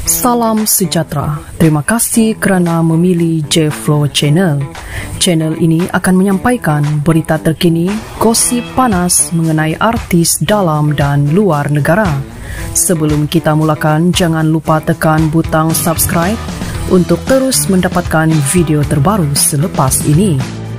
Salam sejahtera. Terima kasih kerana memilih J-Flow Channel. Channel ini akan menyampaikan berita terkini, gosip panas mengenai artis dalam dan luar negara. Sebelum kita mulakan, jangan lupa tekan butang subscribe untuk terus mendapatkan video terbaru selepas ini.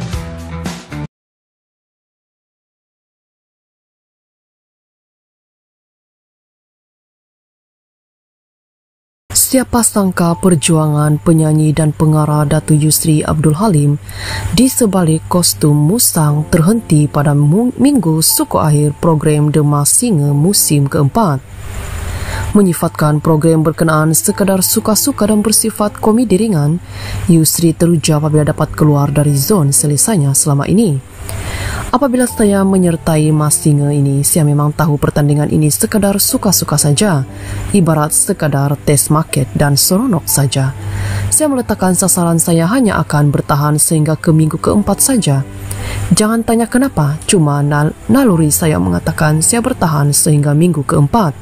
Siapa sangka perjuangan penyanyi dan pengarah Datuk Yusri Abdul Halim di sebalik kostum musang terhenti pada minggu suku akhir program Demah Singa musim keempat. Menyifatkan program berkenaan sekadar suka-suka dan bersifat komedi ringan, Yusri teruja apabila dapat keluar dari zon selesainya selama ini. Apabila saya menyertai Mas Singa ini, saya memang tahu pertandingan ini sekadar suka-suka saja, ibarat sekadar test market dan seronok saja. Saya meletakkan sasaran saya hanya akan bertahan sehingga ke minggu keempat saja. Jangan tanya kenapa, cuma naluri saya mengatakan saya bertahan sehingga minggu keempat.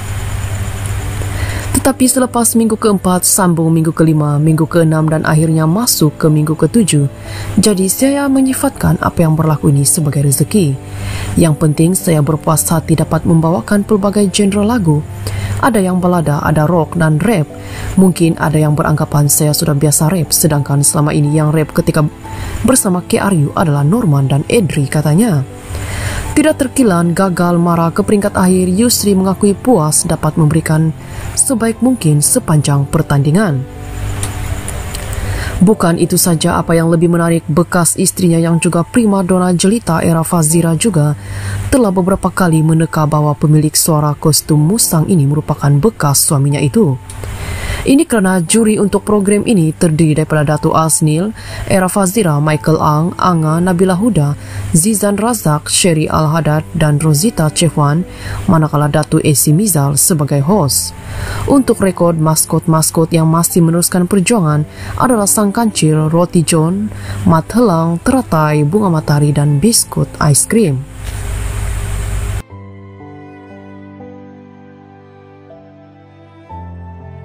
Tetapi selepas minggu keempat, sambung minggu kelima, minggu keenam dan akhirnya masuk ke minggu ketujuh. Jadi saya menyifatkan apa yang berlaku ini sebagai rezeki. Yang penting saya berpuas hati dapat membawakan pelbagai genre lagu. Ada yang balada, ada rock dan rap. Mungkin ada yang beranggapan saya sudah biasa rap, sedangkan selama ini yang rap ketika bersama KRU adalah Norman dan Edri katanya. Tidak terkilan gagal marah ke peringkat akhir, Yusri mengakui puas dapat memberikan sebaik mungkin sepanjang pertandingan. Bukan itu saja, apa yang lebih menarik, bekas istrinya yang juga prima dona jelita era Fazira juga telah beberapa kali meneka bahawa pemilik suara kostum musang ini merupakan bekas suaminya itu. Ini kerana juri untuk program ini terdiri daripada Datuk Asnil, Era Fazira, Michael Ang, Anga, Nabila Huda, Zizan Razak, Sherry Al-Haddad dan Rosita Chefwan, manakala Datuk AC Mizal sebagai host. Untuk rekod, maskot-maskot yang masih meneruskan perjuangan adalah Sang Kancil, Roti John, Mat Helang, Teratai, Bunga Matahari dan Biskut Ais Krim.